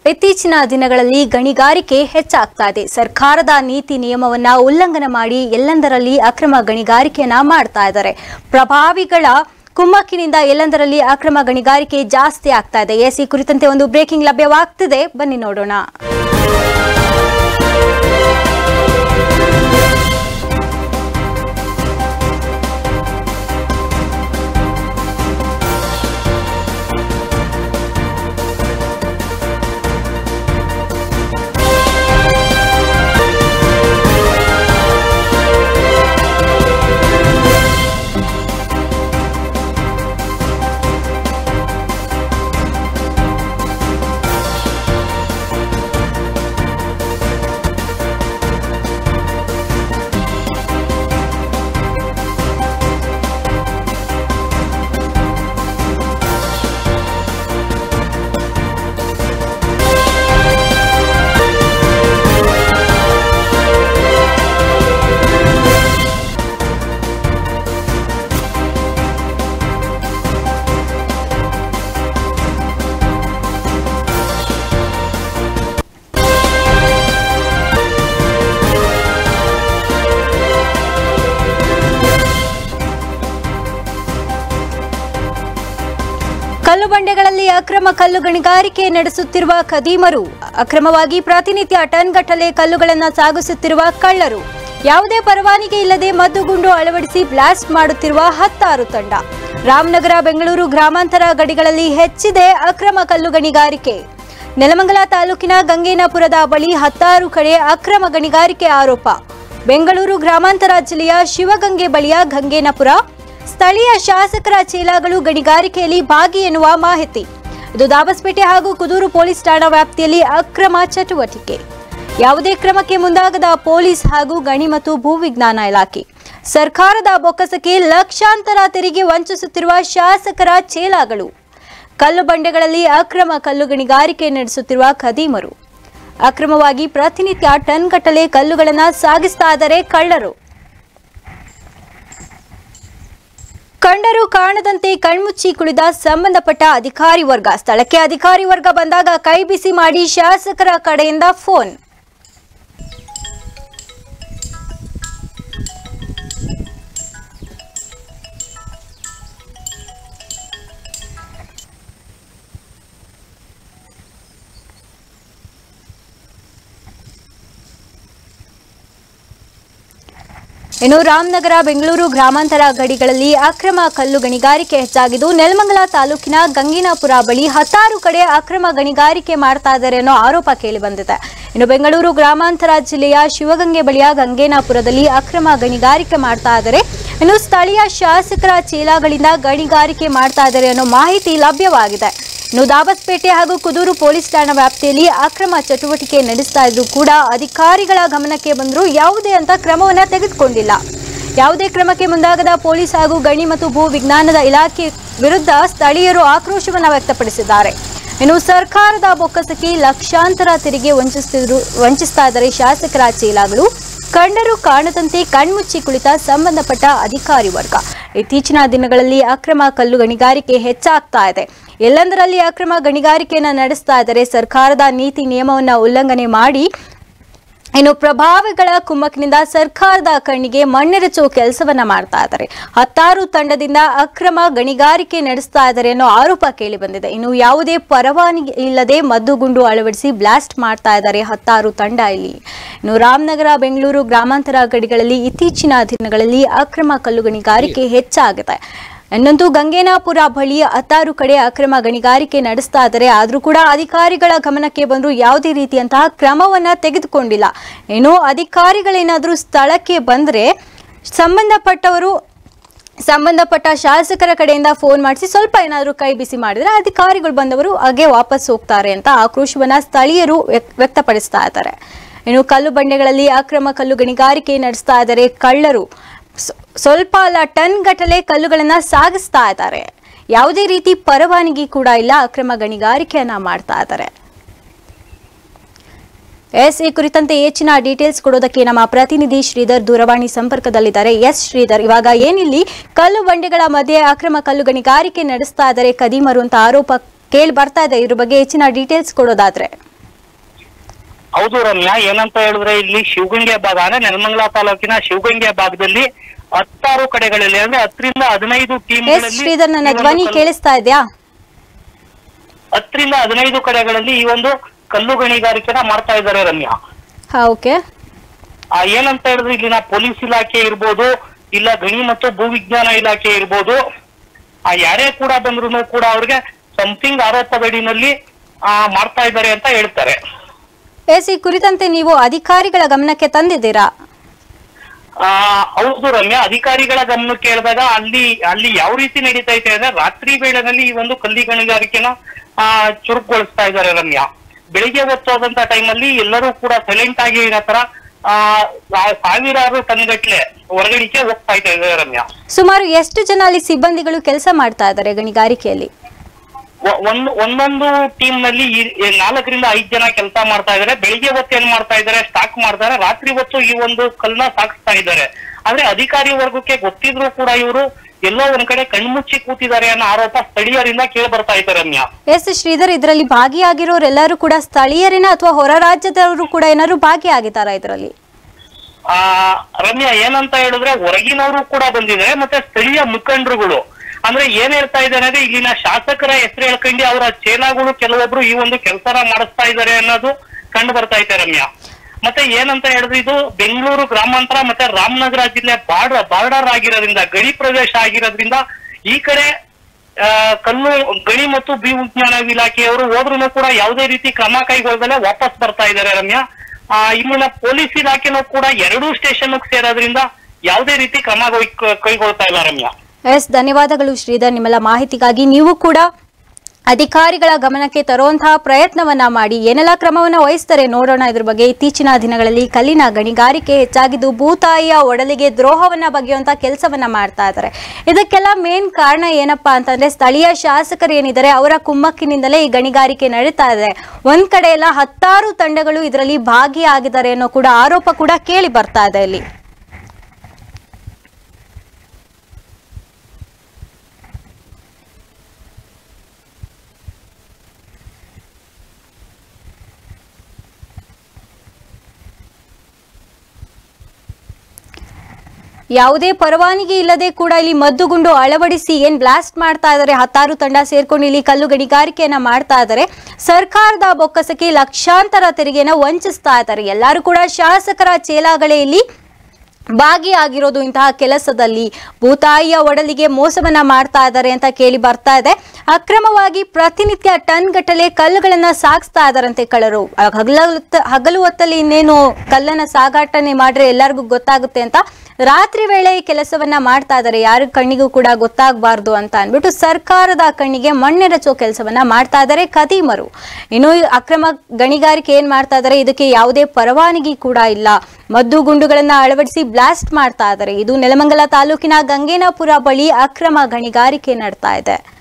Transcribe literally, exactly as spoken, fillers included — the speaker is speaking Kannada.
ಇತ್ತೀಚಿನ ದಿನಗಳಲ್ಲಿ ಗಣಿಗಾರಿಕೆ ಹೆಚ್ಚಾಗ್ತಾ ಇದೆ. ಸರ್ಕಾರದ ನೀತಿ ನಿಯಮವನ್ನ ಉಲ್ಲಂಘನೆ ಮಾಡಿ ಎಲ್ಲೆಂದರಲ್ಲಿ ಅಕ್ರಮ ಗಣಿಗಾರಿಕೆಯನ್ನ ಮಾಡ್ತಾ ಇದ್ದಾರೆ. ಪ್ರಭಾವಿಗಳ ಕುಮ್ಮಕ್ಕಿನಿಂದ ಎಲ್ಲೆಂದರಲ್ಲಿ ಅಕ್ರಮ ಗಣಿಗಾರಿಕೆ ಜಾಸ್ತಿ ಆಗ್ತಾ ಇದೆ. ಎಸ್ ಈ ಕುರಿತಂತೆ ಒಂದು ಬ್ರೇಕಿಂಗ್ ಲಭ್ಯವಾಗ್ತಿದೆ, ಬನ್ನಿ ನೋಡೋಣ. ಕಲ್ಲು ಬಂಡೆಗಳಲ್ಲಿ ಅಕ್ರಮ ಕಲ್ಲು ಗಣಿಗಾರಿಕೆ ನಡೆಸುತ್ತಿರುವ ಖದೀಮರು, ಅಕ್ರಮವಾಗಿ ಪ್ರತಿನಿತ್ಯ ಟನ್ಗಟ್ಟಲೆ ಕಲ್ಲುಗಳನ್ನು ಸಾಗಿಸುತ್ತಿರುವ ಕಳ್ಳರು, ಯಾವುದೇ ಪರವಾನಗಿ ಇಲ್ಲದೆ ಮದ್ದುಗುಂಡು ಅಳವಡಿಸಿ ಬ್ಲಾಸ್ಟ್ ಮಾಡುತ್ತಿರುವ ಹತ್ತಾರು ತಂಡ. ರಾಮನಗರ ಬೆಂಗಳೂರು ಗ್ರಾಮಾಂತರ ಗಡಿಗಳಲ್ಲಿ ಹೆಚ್ಚಿದೆ ಅಕ್ರಮ ಕಲ್ಲು ಗಣಿಗಾರಿಕೆ. ನೆಲಮಂಗಲ ತಾಲೂಕಿನ ಗಂಗೇನಪುರದ ಬಳಿ ಹತ್ತಾರು ಕಡೆ ಅಕ್ರಮ ಗಣಿಗಾರಿಕೆ ಆರೋಪ. ಬೆಂಗಳೂರು ಗ್ರಾಮಾಂತರ ಜಿಲ್ಲೆಯ ಶಿವಗಂಗೆ ಬಳಿಯ ಗಂಗೇನಪುರ ಸ್ಥಳೀಯ ಶಾಸಕರ ಚೇಲಾಗಳು ಗಣಿಗಾರಿಕೆಯಲ್ಲಿ ಭಾಗಿ ಎನ್ನುವ ಮಾಹಿತಿ. ಇದು ದಾಬಸ್ಪೇಟೆ ಹಾಗೂ ಕುದೂರು ಪೊಲೀಸ್ ಠಾಣಾ ವ್ಯಾಪ್ತಿಯಲ್ಲಿ ಅಕ್ರಮ ಚಟುವಟಿಕೆ. ಯಾವುದೇ ಕ್ರಮಕ್ಕೆ ಮುಂದಾಗದ ಪೊಲೀಸ್ ಹಾಗೂ ಗಣಿ ಮತ್ತು ಭೂವಿಜ್ಞಾನ ಇಲಾಖೆ. ಸರ್ಕಾರದ ಬೊಕ್ಕಸಕ್ಕೆ ಲಕ್ಷಾಂತರ ತೆರಿಗೆ ವಂಚಿಸುತ್ತಿರುವ ಶಾಸಕರ ಚೇಲಾಗಳು. ಕಲ್ಲು ಬಂಡೆಗಳಲ್ಲಿ ಅಕ್ರಮ ಕಲ್ಲು ಗಣಿಗಾರಿಕೆ ನಡೆಸುತ್ತಿರುವ ಖದೀಮರು, ಅಕ್ರಮವಾಗಿ ಪ್ರತಿನಿತ್ಯ ಟನ್ಗಟ್ಟಲೆ ಕಲ್ಲುಗಳನ್ನು ಸಾಗಿಸ್ತಾ ಇದ್ದಾರೆ ಕಳ್ಳರು. ಕಂಡರೂ ಕಾಣದಂತೆ ಕಣ್ಮುಚ್ಚಿ ಕುಳಿತ ಸಂಬಂಧಪಟ್ಟ ಅಧಿಕಾರಿ ವರ್ಗ. ಸ್ಥಳಕ್ಕೆ ಅಧಿಕಾರಿ ವರ್ಗ ಬಂದಾಗ ಕೈ ಬಿಸಿ ಮಾಡಿ ಶಾಸಕರ ಕಡೆಯಿಂದ ಫೋನ್. ಇನ್ನು ರಾಮನಗರ ಬೆಂಗಳೂರು ಗ್ರಾಮಾಂತರ ಗಡಿಗಳಲ್ಲಿ ಅಕ್ರಮ ಕಲ್ಲು ಗಣಿಗಾರಿಕೆ ಹೆಚ್ಚಾಗಿದ್ದು, ನೆಲಮಂಗಲ ತಾಲೂಕಿನ ಗಂಗೇನಪುರ ಬಳಿ ಹತ್ತಾರು ಕಡೆ ಅಕ್ರಮ ಗಣಿಗಾರಿಕೆ ಮಾಡ್ತಾ ಇದ್ದಾರೆ ಅನ್ನೋ ಆರೋಪ ಕೇಳಿ ಬಂದಿದೆ. ಇನ್ನು ಬೆಂಗಳೂರು ಗ್ರಾಮಾಂತರ ಜಿಲ್ಲೆಯ ಶಿವಗಂಗೆ ಬಳಿಯ ಗಂಗೇನಪುರದಲ್ಲಿ ಅಕ್ರಮ ಗಣಿಗಾರಿಕೆ ಮಾಡ್ತಾ ಇದ್ದಾರೆ. ಇನ್ನು ಸ್ಥಳೀಯ ಶಾಸಕರ ಚೇಲಾಗಳಿಂದ ಗಣಿಗಾರಿಕೆ ಮಾಡ್ತಾ ಇದ್ದಾರೆ ಅನ್ನೋ ಮಾಹಿತಿ ಲಭ್ಯವಾಗಿದೆ. ಇನ್ನು ದಾಬಸ್ಪೇಟೆ ಹಾಗೂ ಕುದೂರು ಪೊಲೀಸ್ ಠಾಣಾ ವ್ಯಾಪ್ತಿಯಲ್ಲಿ ಅಕ್ರಮ ಚಟುವಟಿಕೆ ನಡೆಸ್ತಾ ಇದ್ರು ಕೂಡ ಅಧಿಕಾರಿಗಳ ಗಮನಕ್ಕೆ ಬಂದರೂ ಯಾವುದೇ ಅಂತ ಕ್ರಮವನ್ನ ತೆಗೆದುಕೊಂಡಿಲ್ಲ. ಯಾವುದೇ ಕ್ರಮಕ್ಕೆ ಮುಂದಾಗದ ಪೊಲೀಸ್ ಹಾಗೂ ಗಣಿ ಮತ್ತು ಭೂ ವಿಜ್ಞಾನದ ಇಲಾಖೆ ವಿರುದ್ಧ ಸ್ಥಳೀಯರು ಆಕ್ರೋಶವನ್ನ ವ್ಯಕ್ತಪಡಿಸಿದ್ದಾರೆ. ಇನ್ನು ಸರ್ಕಾರದ ಬೊಕ್ಕಸಕ್ಕೆ ಲಕ್ಷಾಂತರ ತೆರಿಗೆ ವಂಚಿಸುತ್ತಿದ್ರು ವಂಚಿಸ್ತಾ ಇದ್ದಾರೆ ಶಾಸಕರ ಚೇಲಾಗಳು. ಕಂಡರೂ ಕಾಣದಂತೆ ಕಣ್ಮುಚ್ಚಿ ಕುಳಿತ ಸಂಬಂಧಪಟ್ಟ ಅಧಿಕಾರಿ ವರ್ಗ. ಇತ್ತೀಚಿನ ದಿನಗಳಲ್ಲಿ ಅಕ್ರಮ ಕಲ್ಲು ಗಣಿಗಾರಿಕೆ ಹೆಚ್ಚಾಗ್ತಾ ಇದೆ. ಎಲ್ಲೆಂದರಲ್ಲಿ ಅಕ್ರಮ ಗಣಿಗಾರಿಕೆಯನ್ನು ನಡೆಸ್ತಾ ಇದ್ದಾರೆ. ಸರ್ಕಾರದ ನೀತಿ ನಿಯಮವನ್ನ ಉಲ್ಲಂಘನೆ ಮಾಡಿ ಇನ್ನು ಪ್ರಭಾವಿಗಳ ಕುಮ್ಮಕ್ಕಿನಿಂದ ಸರ್ಕಾರದ ಕಣ್ಣಿಗೆ ಮಣ್ಣೆರಚುವ ಕೆಲಸವನ್ನ ಮಾಡ್ತಾ ಇದ್ದಾರೆ. ಹತ್ತಾರು ತಂಡದಿಂದ ಅಕ್ರಮ ಗಣಿಗಾರಿಕೆ ನಡೆಸ್ತಾ ಇದ್ದಾರೆ ಅನ್ನೋ ಆರೋಪ ಕೇಳಿ ಬಂದಿದೆ. ಇನ್ನು ಯಾವುದೇ ಪರವಾನಗಿ ಇಲ್ಲದೆ ಮದ್ದುಗುಂಡು ಅಳವಡಿಸಿ ಬ್ಲಾಸ್ಟ್ ಮಾಡ್ತಾ ಇದ್ದಾರೆ ಹತ್ತಾರು ತಂಡ ಇಲ್ಲಿ. ಇನ್ನು ರಾಮನಗರ ಬೆಂಗಳೂರು ಗ್ರಾಮಾಂತರ ಗಡಿಗಳಲ್ಲಿ ಇತ್ತೀಚಿನ ದಿನಗಳಲ್ಲಿ ಅಕ್ರಮ ಕಲ್ಲು ಗಣಿಗಾರಿಕೆ ಹೆಚ್ಚಾಗಿದೆ. ಇನ್ನೊಂದು ಗಂಗೇನಪುರ ಬಳಿ ಹತ್ತಾರು ಕಡೆ ಅಕ್ರಮ ಗಣಿಗಾರಿಕೆ ನಡೆಸ್ತಾ ಇದ್ದಾರೆ. ಆದರೂ ಕೂಡ ಅಧಿಕಾರಿಗಳ ಗಮನಕ್ಕೆ ಬಂದರೂ ಯಾವುದೇ ರೀತಿಯಂತಹ ಕ್ರಮವನ್ನ ತೆಗೆದುಕೊಂಡಿಲ್ಲ. ಏನೋ ಅಧಿಕಾರಿಗಳೇನಾದರೂ ಸ್ಥಳಕ್ಕೆ ಬಂದರೆ ಸಂಬಂಧಪಟ್ಟವರು ಸಂಬಂಧಪಟ್ಟ ಶಾಸಕರ ಕಡೆಯಿಂದ ಫೋನ್ ಮಾಡಿಸಿ ಸ್ವಲ್ಪ ಏನಾದರೂ ಕೈ ಬಿಸಿ ಮಾಡಿದ್ರೆ ಅಧಿಕಾರಿಗಳು ಬಂದವರು ಹಾಗೆ ವಾಪಸ್ ಹೋಗ್ತಾರೆ ಅಂತ ಆಕ್ರೋಶವನ್ನ ಸ್ಥಳೀಯರು ವ್ಯಕ್ತಪಡಿಸ್ತಾ ಇದ್ದಾರೆ. ಇನ್ನು ಕಲ್ಲು ಬಂಡೆಗಳಲ್ಲಿ ಅಕ್ರಮ ಕಲ್ಲು ಗಣಿಗಾರಿಕೆ ನಡೆಸ್ತಾ ಇದ್ದಾರೆ ಕಳ್ಳರು. ಸ್ವಲ್ಪ ಅಲ್ಲ ಟನ್ ಗಟ್ಟಲೆ ಕಲ್ಲುಗಳನ್ನ ಸಾಗಿಸ್ತಾ ಇದ್ದಾರೆ. ಯಾವುದೇ ರೀತಿ ಪರವಾನಗಿ ಕೂಡ ಇಲ್ಲ, ಅಕ್ರಮ ಗಣಿಗಾರಿಕೆಯನ್ನ ಮಾಡ್ತಾ ಇದ್ದಾರೆ. ಎಸ್ ಈ ಕುರಿತಂತೆ ಹೆಚ್ಚಿನ ಡೀಟೇಲ್ಸ್ ಕೊಡೋದಕ್ಕೆ ನಮ್ಮ ಪ್ರತಿನಿಧಿ ಶ್ರೀಧರ್ ದೂರವಾಣಿ ಸಂಪರ್ಕದಲ್ಲಿದ್ದಾರೆ. ಎಸ್ ಶ್ರೀಧರ್, ಇವಾಗ ಏನಿಲ್ಲಿ ಕಲ್ಲು ಬಂಡೆಗಳ ಮಧ್ಯೆ ಅಕ್ರಮ ಕಲ್ಲು ಗಣಿಗಾರಿಕೆ ನಡೆಸ್ತಾ ಇದ್ದಾರೆ ಖದೀಮರು ಅಂತ ಆರೋಪ ಕೇಳಿ ಬರ್ತಾ ಇದೆ. ಇದ್ರ ಬಗ್ಗೆ ಹೆಚ್ಚಿನ ಡೀಟೇಲ್ಸ್ ಕೊಡೋದಾದ್ರೆ ಹೌದು ರಮ್ಯಾ, ಏನಂತ ಹೇಳಿದ್ರೆ ಇಲ್ಲಿ ಶಿವಗಂಗೆ ಭಾಗ ಅಂದ್ರೆ ನೆಲಮಂಗಲ ತಾಲೂಕಿನ ಶಿವಗಂಗೆ ಭಾಗದಲ್ಲಿ ಹತ್ತಾರು ಕಡೆಗಳಲ್ಲಿ ಅಂದ್ರೆ ಹತ್ತರಿಂದ ಹದಿನೈದು ಟೀಮ್ ಶ್ರೀಧರ್, ನನ್ನ ಧ್ವನಿ ಕೇಳಿಸ್ತಾ ಇದೆಯಾ? ಹತ್ತರಿಂದ ಹದಿನೈದು ಕಡೆಗಳಲ್ಲಿ ಈ ಒಂದು ಕಲ್ಲು ಗಣಿಗಾರಿಕೆನ ಮಾಡ್ತಾ ಇದ್ದಾರೆ ರಮ್ಯಾ. ಓಕೆ. ಆ ಏನಂತ ಹೇಳಿದ್ರೆ ಇಲ್ಲಿನ ಪೊಲೀಸ್ ಇಲಾಖೆ ಇರ್ಬೋದು, ಇಲ್ಲ ಗಣಿ ಮತ್ತು ಭೂವಿಜ್ಞಾನ ಇಲಾಖೆ ಇರ್ಬೋದು, ಆ ಯಾರೇ ಕೂಡ ಬಂದ್ರು ಕೂಡ ಅವ್ರಿಗೆ ಸಮಥಿಂಗ್ ಆರೋಪದಡಿನಲ್ಲಿ ಆ ಮಾಡ್ತಾ ಇದ್ದಾರೆ ಅಂತ ಹೇಳ್ತಾರೆ. ಎಸ್, ಈ ಕುರಿತಂತೆ ನೀವು ಅಧಿಕಾರಿಗಳ ಗಮನಕ್ಕೆ ತಂದಿದ್ದೀರಾ? ಆ ಹೌದು ರಮ್ಯಾ, ಅಧಿಕಾರಿಗಳ ಗಮನಕ್ಕೆ ಹೇಳಿದಾಗ ಅಲ್ಲಿ ಅಲ್ಲಿ ಯಾವ ರೀತಿ ನಡೀತಾ ಇದೆ ಅಂದ್ರೆ ರಾತ್ರಿ ವೇಳೆನಲ್ಲಿ ಈ ಒಂದು ಕಲ್ಲಿ ಗಣಿಗಾರಿಕೆನ ಆ ಚುರುಕುಗೊಳಿಸ್ತಾ ಇದ್ದಾರೆ ರಮ್ಯಾ. ಬೆಳಿಗ್ಗೆ ಹೊತ್ತೋದಂತ ಟೈಮಲ್ಲಿ ಎಲ್ಲರೂ ಕೂಡ ಸೈಲೆಂಟ್ ಆಗಿ ಇರೋ ತರ ಆ ಸಾವಿರಾರು ಟನ್ಗಟ್ಲೆ ಹೊರಗಡಿಕೆ ಹೋಗ್ತಾ ಇದ್ದಾರೆ ರಮ್ಯಾ. ಸುಮಾರು ಎಷ್ಟು ಜನ ಅಲ್ಲಿ ಸಿಬ್ಬಂದಿಗಳು ಕೆಲಸ ಮಾಡ್ತಾ ಇದ್ದಾರೆ ಗಣಿಗಾರಿಕೆಯಲ್ಲಿ? ಒಂದ್ ಒಂದೊಂದು ಟೀಮ್ ನಲ್ಲಿ ನಾಲ್ಕರಿಂದ ಐದ್ ಜನ ಕೆಲಸ ಮಾಡ್ತಾ ಇದಾರೆ. ಬೆಳಿಗ್ಗೆ ಹೊತ್ತು ಏನ್ ಮಾಡ್ತಾ ಇದಾರೆ, ಸ್ಟಾಕ್ ಮಾಡ್ತಾರೆ. ರಾತ್ರಿ ಹೊತ್ತು ಈ ಒಂದು ಕಲ್ಲನ್ನ ಸಾಗಿಸ್ತಾ ಇದ್ದಾರೆ. ಆದ್ರೆ ಅಧಿಕಾರಿ ವರ್ಗಕ್ಕೆ ಗೊತ್ತಿದ್ರು ಕೂಡ ಇವರು ಎಲ್ಲೋ ಒಂದ್ ಕಡೆ ಕಣ್ಮುಚ್ಚಿ ಕೂತಿದ್ದಾರೆ ಅನ್ನೋ ಆರೋಪ ಸ್ಥಳೀಯರಿಂದ ಕೇಳಿ ಬರ್ತಾ ಇದ್ದಾರೆ ರಮ್ಯಾ. ಎಸ್ ಶ್ರೀಧರ್, ಇದರಲ್ಲಿ ಭಾಗಿಯಾಗಿರೋರೆಲ್ಲರೂ ಕೂಡ ಸ್ಥಳೀಯರಿನ ಅಥವಾ ಹೊರ ರಾಜ್ಯದವರು ಕೂಡ ಏನಾದ್ರು ಭಾಗಿಯಾಗಿದ್ದಾರಾ ಇದರಲ್ಲಿ? ಆ ರಮ್ಯಾ, ಏನಂತ ಹೇಳಿದ್ರೆ ಹೊರಗಿನವರು ಕೂಡ ಬಂದಿದ್ದಾರೆ, ಮತ್ತೆ ಸ್ಥಳೀಯ ಮುಖಂಡರುಗಳು ಅಂದ್ರೆ ಏನ್ ಹೇಳ್ತಾ ಇದ್ದಾರೆ ಅಂದ್ರೆ ಇಲ್ಲಿನ ಶಾಸಕರ ಹೆಸರು ಹೇಳ್ಕೊಂಡು ಅವರ ಚೇಲಾಗಳು ಕೆಲವೊಬ್ರು ಈ ಒಂದು ಕೆಲಸನ ಮಾಡಿಸ್ತಾ ಇದ್ದಾರೆ ಅನ್ನೋದು ಕಂಡು ಬರ್ತಾ ಇದೆ ರಮ್ಯಾ. ಮತ್ತೆ ಏನಂತ ಹೇಳಿದ್ರೆ ಇದು ಬೆಂಗಳೂರು ಗ್ರಾಮಾಂತರ ಮತ್ತೆ ರಾಮನಗರ ಜಿಲ್ಲೆ ಬಾರ್ಡರ್ ಬಾರ್ಡರ್ ಆಗಿರೋದ್ರಿಂದ, ಗಡಿ ಪ್ರದೇಶ ಆಗಿರೋದ್ರಿಂದ ಈ ಕಡೆ ಆ ಕಲ್ಲು ಗಣಿ ಮತ್ತು ಭೂವಿಜ್ಞಾನ ಇಲಾಖೆಯವರು ಹೋದ್ರೂ ಕೂಡ ಯಾವುದೇ ರೀತಿ ಕ್ರಮ ಕೈಗೊಳ್ಳದಲ್ಲೇ ವಾಪಸ್ ಬರ್ತಾ ಇದ್ದಾರೆ ರಮ್ಯಾ. ಆ ಇಲ್ಲಿನ ಪೊಲೀಸ್ ಇಲಾಖೆನೂ ಕೂಡ ಎರಡೂ ಸ್ಟೇಷನ್ ಸೇರೋದ್ರಿಂದ ಯಾವುದೇ ರೀತಿ ಕ್ರಮ ಕೈಗೊಳ್ತಾ ಇಲ್ಲ ರಮ್ಯಾ. ಎಸ್, ಧನ್ಯವಾದಗಳು ಶ್ರೀಧರ್ ನಿಮ್ಮೆಲ್ಲ ಮಾಹಿತಿಗಾಗಿ. ನೀವು ಕೂಡ ಅಧಿಕಾರಿಗಳ ಗಮನಕ್ಕೆ ತರುವಂತಹ ಪ್ರಯತ್ನವನ್ನ ಮಾಡಿ ಏನೆಲ್ಲ ಕ್ರಮವನ್ನ ವಹಿಸ್ತಾರೆ ನೋಡೋಣ ಇದ್ರ ಬಗ್ಗೆ. ಇತ್ತೀಚಿನ ದಿನಗಳಲ್ಲಿ ಕಲ್ಲಿನ ಗಣಿಗಾರಿಕೆ ಹೆಚ್ಚಾಗಿದ್ದು ಭೂತಾಯಿಯ ಒಡಲಿಗೆ ದ್ರೋಹವನ್ನ ಬಗೆಯುವಂತ ಕೆಲಸವನ್ನ ಮಾಡ್ತಾ ಇದ್ದಾರೆ. ಇದಕ್ಕೆಲ್ಲ ಮೇನ್ ಕಾರಣ ಏನಪ್ಪಾ ಅಂತಂದ್ರೆ ಸ್ಥಳೀಯ ಶಾಸಕರು ಏನಿದ್ದಾರೆ ಅವರ ಕುಮ್ಮಕ್ಕಿನಿಂದಲೇ ಈ ಗಣಿಗಾರಿಕೆ ನಡೀತಾ ಇದೆ. ಒಂದ್ ಕಡೆ ಎಲ್ಲ ಹತ್ತಾರು ತಂಡಗಳು ಇದರಲ್ಲಿ ಭಾಗಿಯಾಗಿದ್ದಾರೆ ಅನ್ನೋ ಕೂಡ ಆರೋಪ ಕೂಡ ಕೇಳಿ ಬರ್ತಾ ಇದೆ ಇಲ್ಲಿ. ಯಾವುದೇ ಪರವಾನಗಿ ಇಲ್ಲದೆ ಕೂಡ ಇಲ್ಲಿ ಮದ್ದುಗುಂಡು ಅಳವಡಿಸಿ ಏನ್ ಬ್ಲಾಸ್ಟ್ ಮಾಡ್ತಾ ಇದ್ದಾರೆ, ಹತ್ತಾರು ತಂಡ ಸೇರ್ಕೊಂಡು ಇಲ್ಲಿ ಕಲ್ಲು ಗಣಿಗಾರಿಕೆಯನ್ನ ಮಾಡ್ತಾ ಇದ್ದಾರೆ. ಸರ್ಕಾರದ ಬೊಕ್ಕಸಕ್ಕೆ ಲಕ್ಷಾಂತರ ತೆರಿಗೆನ ವಂಚಿಸ್ತಾ ಇದ್ದಾರೆ. ಎಲ್ಲರೂ ಕೂಡ ಶಾಸಕರ ಚೇಲಾಗಳೇ ಇಲ್ಲಿ ಭಾಗಿಯಾಗಿರೋದು ಇಂತಹ ಕೆಲಸದಲ್ಲಿ. ಭೂತಾಯಿಯ ಒಡಲಿಗೆ ಮೋಸವನ್ನ ಮಾಡ್ತಾ ಇದ್ದಾರೆ ಅಂತ ಕೇಳಿ ಬರ್ತಾ ಇದೆ. ಅಕ್ರಮವಾಗಿ ಪ್ರತಿನಿತ್ಯ ಟನ್ ಗಟ್ಟಲೆ ಕಲ್ಲುಗಳನ್ನ ಸಾಗಿಸ್ತಾ ಇದಾರಂತೆ ಕಳ್ಳರು. ಹಗಲ ಹಗಲು ಹೊತ್ತಲ್ಲಿ ಇನ್ನೇನು ಕಲ್ಲನ್ನ ಸಾಗಾಟನೆ ಮಾಡ್ರೆ ಎಲ್ಲರಿಗೂ ಗೊತ್ತಾಗುತ್ತೆ ಅಂತ ರಾತ್ರಿ ವೇಳೆ ಈ ಕೆಲಸವನ್ನ ಮಾಡ್ತಾ ಇದ್ದಾರೆ. ಯಾರ ಕಣ್ಣಿಗೂ ಕೂಡ ಗೊತ್ತಾಗಬಾರ್ದು ಅಂತ ಅನ್ಬಿಟ್ಟು ಸರ್ಕಾರದ ಕಣ್ಣಿಗೆ ಮಣ್ಣೆರಚೋ ಕೆಲಸವನ್ನ ಮಾಡ್ತಾ ಇದ್ದಾರೆ ಖದೀಮರು. ಇನ್ನು ಅಕ್ರಮ ಗಣಿಗಾರಿಕೆ ಏನ್ ಮಾಡ್ತಾ ಇದ್ದಾರೆ, ಇದಕ್ಕೆ ಯಾವುದೇ ಪರವಾನಗಿ ಕೂಡ ಇಲ್ಲ. ಮದ್ದು ಗುಂಡುಗಳನ್ನ ಅಳವಡಿಸಿ ಬ್ಲಾಸ್ಟ್ ಮಾಡ್ತಾ ಇದ್ದಾರೆ. ಇದು ನೆಲಮಂಗಲ ತಾಲೂಕಿನ ಗಂಗೇನಪುರ ಬಳಿ ಅಕ್ರಮ ಗಣಿಗಾರಿಕೆ ನಡ್ತಾ ಇದೆ.